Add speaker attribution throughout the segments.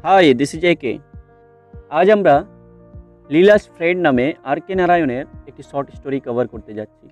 Speaker 1: High, this is একে। আজ আমরা লীলাস ফ্রেন্ড নামে আর কে নারায়ণের একটি শর্ট স্টোরি কভার করতে যাচ্ছি।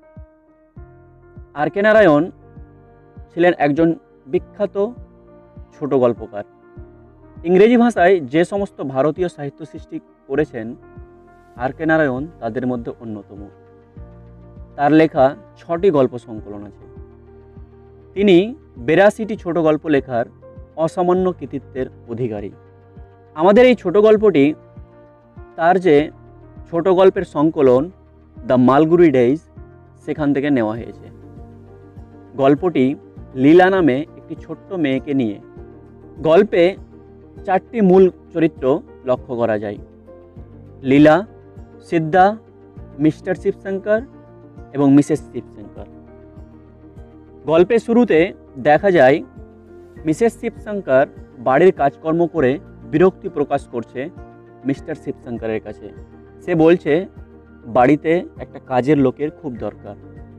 Speaker 1: আর কে নারায়ণ ছিলেন একজন বিখ্যাত ছোট গল্পকার। ইংরেজি ভাষায় যে সমস্ত ভারতীয় সাহিত্য সৃষ্টি করেছেন আর কে নারায়ণ তাদের মধ্যে অন্যতম। তার লেখা 6টি গল্প সংকলন আছে। তিনি 82টি ছোট গল্প লেখার অসামান্য কৃতিত্বের অধিকারী। আমাদের এই ছোট গল্পটি তার যে ছোট গল্পের সংকলন দ্য মালগুড়ি ডেইজ সেখান থেকে নেওয়া হয়েছে। গল্পটি লীলা নামে একটি ছোট্ট মেয়েকে নিয়ে। গল্পে 4টি মূল চরিত্র লক্ষ্য করা যায়: লীলা, সিদ্ধা, মিস্টার শিবশঙ্কর এবং মিসেস শিবশঙ্কর। গল্পের শুরুতে দেখা যায় মিসেস শিবশঙ্কর বাড়ির কাজকর্ম করে বিরক্তি প্রকাশ করছে মিস্টার শিবশঙ্করের কাছে। সে বলছে বাড়িতে একটা কাজের লোকের খুব দরকার।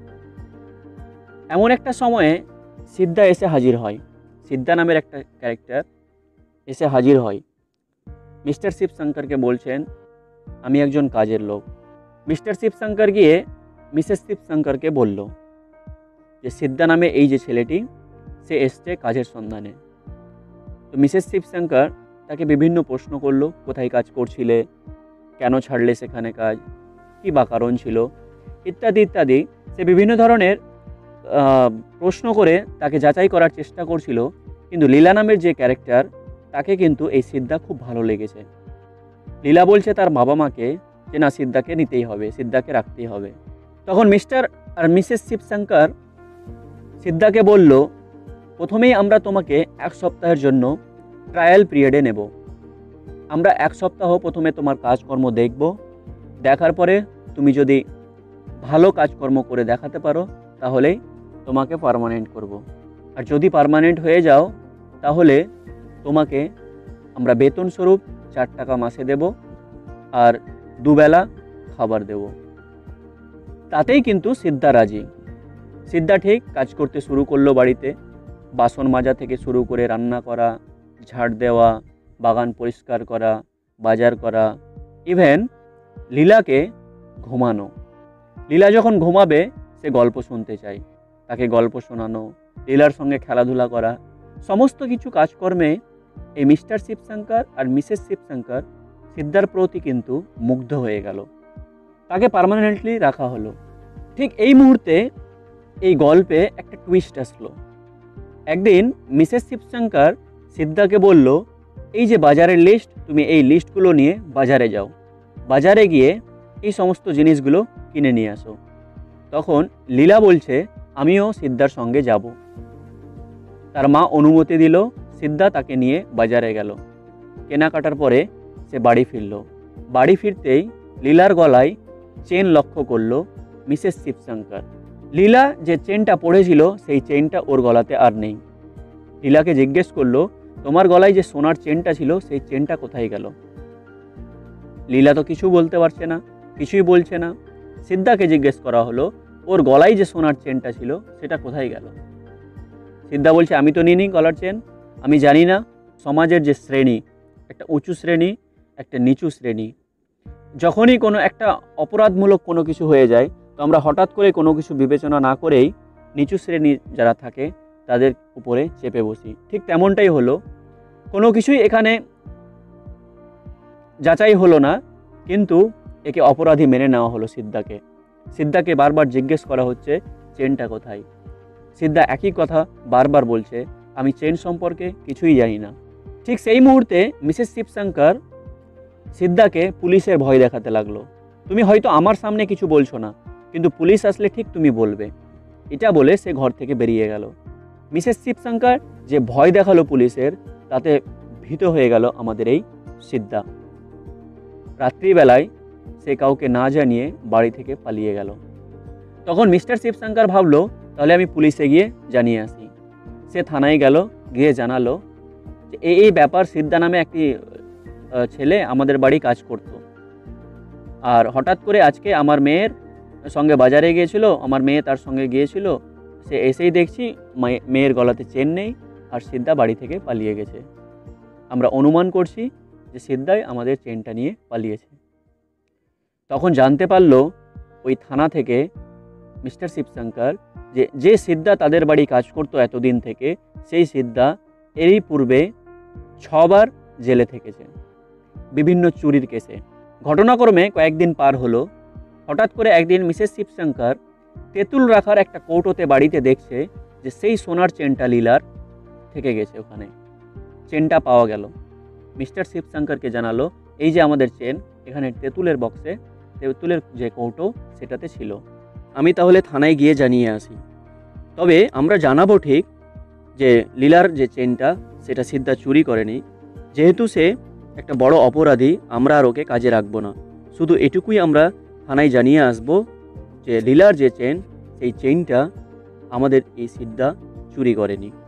Speaker 1: এমন একটা সময়ে সিদ্ধা এসে হাজির হয়। সিদ্ধা নামের একটা ক্যারেক্টার এসে হাজির হয়। মিস্টার শিবশঙ্করকে বলছেন, আমি একজন কাজের লোক। মিস্টার শিবশঙ্কর গিয়ে মিসেস শিবশঙ্করকে বলল যে সিদ্ধা নামে এই যে ছেলেটি সে এসছে কাজের সন্ধানে। তো মিসেস শিবশঙ্কর তাকে বিভিন্ন প্রশ্ন করলো, কোথায় কাজ করছিলে, কেন ছাড়লে সেখানে কাজ, কী বা কারণ ছিল, ইত্যাদি ইত্যাদি। সে বিভিন্ন ধরনের প্রশ্ন করে তাকে যাচাই করার চেষ্টা করছিল। কিন্তু লীলা নামের যে ক্যারেক্টার তাকে কিন্তু এই সিদ্ধা খুব ভালো লেগেছে। লীলা বলছে তার বাবা মাকে যে না, সিদ্ধাকে নিতেই হবে, সিদ্ধাকে রাখতেই হবে। তখন মিস্টার আর মিসেস শিবশঙ্কর সিদ্ধাকে বলল, প্রথমেই আমরা তোমাকে 1 সপ্তাহের জন্য ট্রায়াল পিরিয়ডে নেব। আমরা 1 সপ্তাহ প্রথমে তোমার কাজকর্ম দেখব। দেখার পরে তুমি যদি ভালো কাজকর্ম করে দেখাতে পারো তাহলেই তোমাকে পার্মানেন্ট করব। আর যদি পার্মানেন্ট হয়ে যাও তাহলে তোমাকে আমরা বেতন স্বরূপ 4 টাকা মাসে দেব আর 2 বেলা খাবার দেব। তাতেই কিন্তু সিদ্ধা রাজি। সিদ্ধা ঠিক কাজ করতে শুরু করলো বাড়িতে। বাসন মাজা থেকে শুরু করে রান্না করা, ঝাড় দেওয়া, বাগান পরিষ্কার করা, বাজার করা, ইভেন লীলাকে ঘুমানো। লীলা যখন ঘুমাবে সে গল্প শুনতে চায়, তাকে গল্প শোনানো, লীলার সঙ্গে খেলাধুলা করা, সমস্ত কিছু কাজকর্মে এই মিস্টার শিবশঙ্কর আর মিসেস শিবশঙ্কর সিদ্ধার প্রতি কিন্তু মুগ্ধ হয়ে গেল। তাকে পার্মানেন্টলি রাখা হলো। ঠিক এই মুহূর্তে এই গল্পে একটা টুইস্ট আসলো। একদিন মিসেস শিবশঙ্কর সিদ্ধাকে বলল, এই যে বাজারের লিস্ট, তুমি এই লিস্টগুলো নিয়ে বাজারে যাও, বাজারে গিয়ে এই সমস্ত জিনিসগুলো কিনে নিয়ে আসো। তখন লীলা বলছে আমিও সিদ্ধার সঙ্গে যাব। তার মা অনুমতি দিল। সিদ্ধা তাকে নিয়ে বাজারে গেল। কেনাকাটার পরে সে বাড়ি ফিরল। বাড়ি ফিরতেই লীলার গলায় চেন লক্ষ্য করল মিসেস শিবশঙ্কর। লীলা যে চেনটা পড়েছিল সেই চেনটা ওর গলাতে আর নেই। লীলাকে জিজ্ঞেস করলো, তোমার গলায় যে সোনার চেনটা ছিল সেই চেনটা কোথায় গেল? লীলা তো কিছু বলতে পারছে না, কিছুই বলছে না। সিদ্ধাকে জিজ্ঞেস করা হলো, ওর গলায় যে সোনার চেনটা ছিল সেটা কোথায় গেল? সিদ্ধা বলছে আমি তো নিইনি গলার চেন, আমি জানি না। সমাজের যে শ্রেণী, একটা উঁচু শ্রেণী, একটা নিচু শ্রেণী। যখনই কোনো একটা অপরাধমূলক কোনো কিছু হয়ে যায় তো আমরা হঠাৎ করে কোনো কিছু বিবেচনা না করেই নিচু শ্রেণী যারা থাকে তাদের উপরে চেপে বসি। ঠিক তেমনটাই হলো। কোনো কিছুই এখানে যাচাই হলো না, কিন্তু একে অপরাধী মেনে নেওয়া হলো সিদ্ধাকে। সিদ্ধাকে বারবার জিজ্ঞেস করা হচ্ছে চেনটা কোথায়। সিদ্ধা একই কথা বারবার বলছে, আমি চেন সম্পর্কে কিছুই জানি না। ঠিক সেই মুহূর্তে মিসেস শিবশঙ্কর সিদ্ধাকে পুলিশের ভয় দেখাতে লাগলো। তুমি হয়তো আমার সামনে কিছু বলছো না, কিন্তু পুলিশ আসলে ঠিক তুমি বলবে। এটা বলে সে ঘর থেকে বেরিয়ে গেল। মিসেস শিবশঙ্কর যে ভয় দেখালো পুলিশের, তাতে ভীত হয়ে গেল আমাদের এই সিদ্ধা। রাত্রিবেলায় সে কাউকে না জানিয়ে বাড়ি থেকে পালিয়ে গেল। তখন মিস্টার শিবশঙ্কর ভাবলো তাহলে আমি পুলিশে গিয়ে জানিয়ে আসি। সে থানায় গেল, গিয়ে জানালো যে এই ব্যাপার, সিদ্ধা নামে একটি ছেলে আমাদের বাড়ি কাজ করত, আর হঠাৎ করে আজকে আমার মেয়ের সঙ্গে বাজারে গিয়েছিল, আমার মেয়ে তার সঙ্গে গিয়েছিল, সে এসেই দেখছি মেয়ের গলাতে চেন নেই আর সিদ্ধা বাড়ি থেকে পালিয়ে গেছে। আমরা অনুমান করছি যে সিদ্ধাই আমাদের চেনটা নিয়ে পালিয়েছে। তখন জানতে পারল ওই থানা থেকে মিস্টার শিবশঙ্কর যে সিদ্ধা তাদের বাড়ি কাজ করতো এতদিন থেকে, সেই সিদ্ধা এরই পূর্বে 6 বার জেলে থেকেছে বিভিন্ন চুরির কেসে। ঘটনাক্রমে কয়েকদিন পার হলো, হঠাৎ করে একদিন মিসেস শিবশঙ্কর তেঁতুল রাখার একটা কৌটোতে বাড়িতে দেখছে যে সেই সোনার চেনটা লীলার থেকে গেছে। ওখানে চেনটা পাওয়া গেল। মিস্টার শিবশঙ্করকে জানালো, এই যে আমাদের চেন, এখানে তেঁতুলের বক্সে তেঁতুলের যে কৌটো সেটাতে ছিল। আমি তাহলে থানায় গিয়ে জানিয়ে আসি। তবে আমরা জানাবো ঠিক যে লীলার যে চেনটা সেটা সিদ্ধা চুরি করেনি। যেহেতু সে একটা বড় অপরাধী, আমরা আর ওকে কাজে রাখবো না। শুধু এটুকুই আমরা থানায় জানিয়ে আসবো যে লীলার যে চেন, সেই চেনটা আমাদের এই সিদ্ধা চুরি করেনি।